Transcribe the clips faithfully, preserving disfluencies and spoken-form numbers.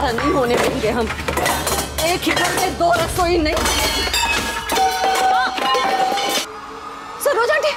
ऐसा नहीं होने देंगे हम। एक ही घर में दो रसोई नहीं। सरोज आंटी,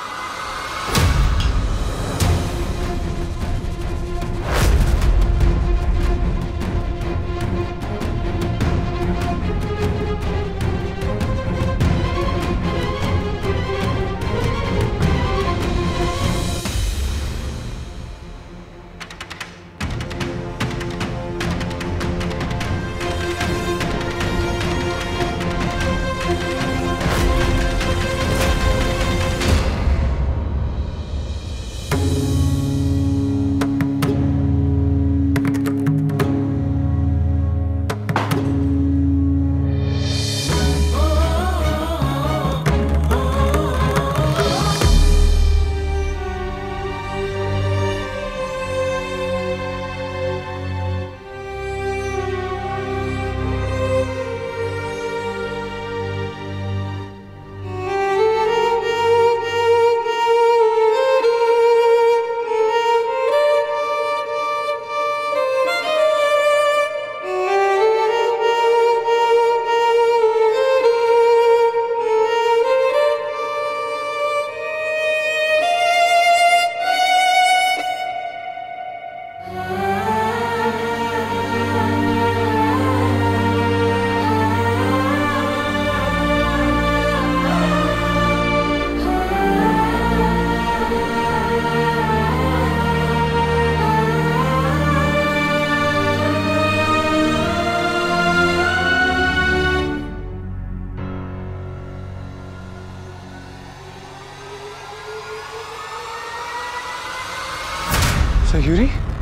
सयूरी,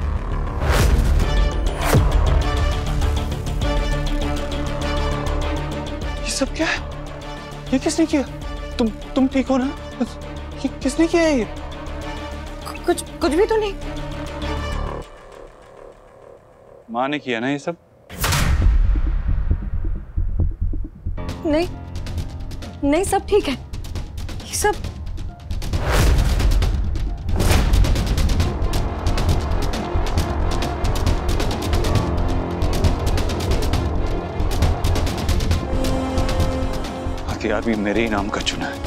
ये सब क्या है? ये किसने किया? तुम तुम ठीक हो ना? ये किसने किया है? ये कुछ कुछ भी तो नहीं। माँ ने किया ना ये सब? नहीं नहीं, सब ठीक है। ये सब हथियार भी मेरे ही नाम का चुना है।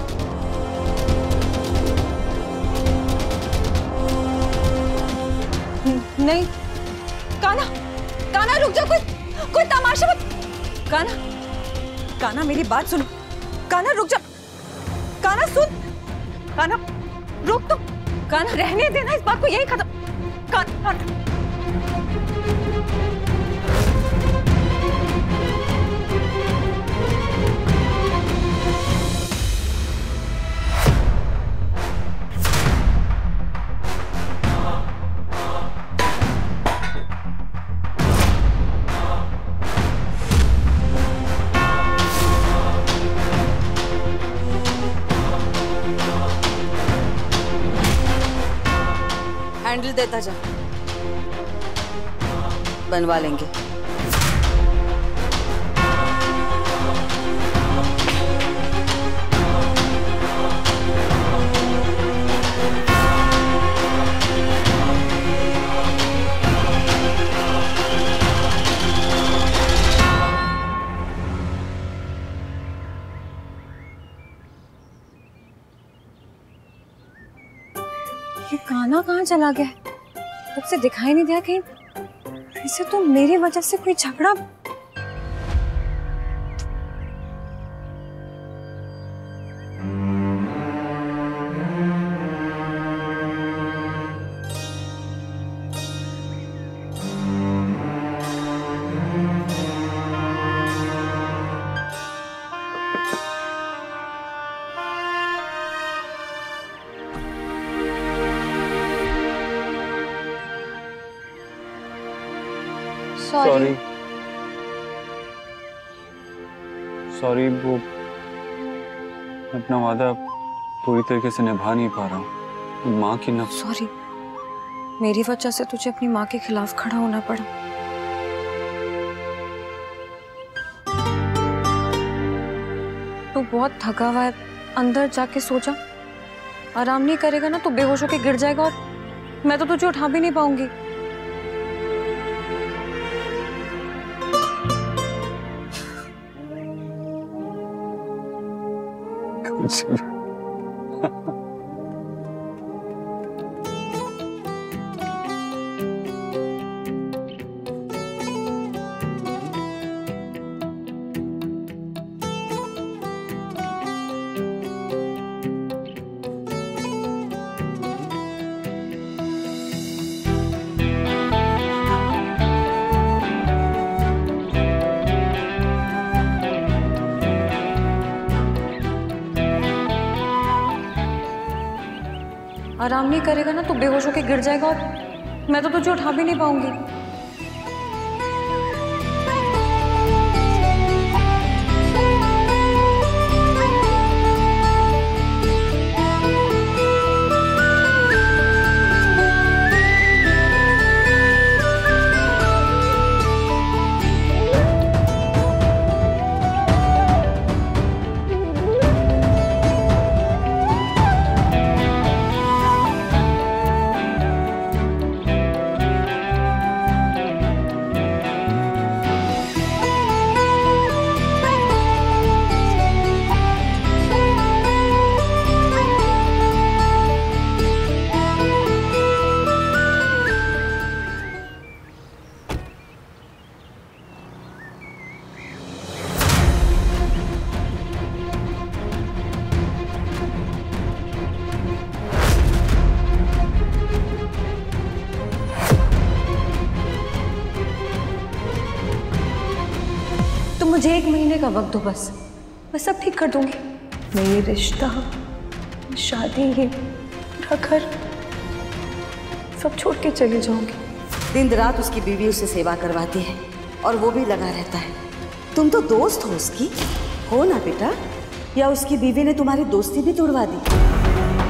नहीं, कान्हा, कान्हा रुक जा, कोई कोई तमाशा मत। कान्हा, कान्हा मेरी बात सुनो। कान्हा रुक जा, कान्हा सुन, कान्हा रुक तो, कान्हा रहने देना इस बात को, यही खत्म। कान्हा, हैंडल देता जा, बनवा लेंगे। ये कान्हा कहाँ चला गया? तब से दिखाई नहीं दिया कहीं। इसे तो मेरी वजह से कोई झगड़ा। सॉरी सॉरी वो अपना वादा पूरी तरीके से निभा नहीं पा रहा हूँ। माँ की नफ सॉरी, मेरी वजह से तुझे अपनी माँ के खिलाफ खड़ा होना पड़ा। तू बहुत थका हुआ है, अंदर जाके सो जा। आराम नहीं करेगा ना तो बेहोश होके गिर जाएगा और मैं तो तुझे उठा भी नहीं पाऊंगी। मुझसे भी। आराम नहीं करेगा ना तो बेहोश होके गिर जाएगा और मैं तो तुझे उठा भी नहीं पाऊंगी। मुझे एक महीने का वक्त दो बस, मैं सब ठीक कर दूंगी। मैं ये रिश्ता, शादी, ये पूरा घर सब छोड़ के चली जाऊंगी। दिन रात उसकी बीवी उससे सेवा करवाती है और वो भी लगा रहता है। तुम तो दोस्त हो उसकी, हो ना बेटा? या उसकी बीवी ने तुम्हारी दोस्ती भी तोड़वा दी?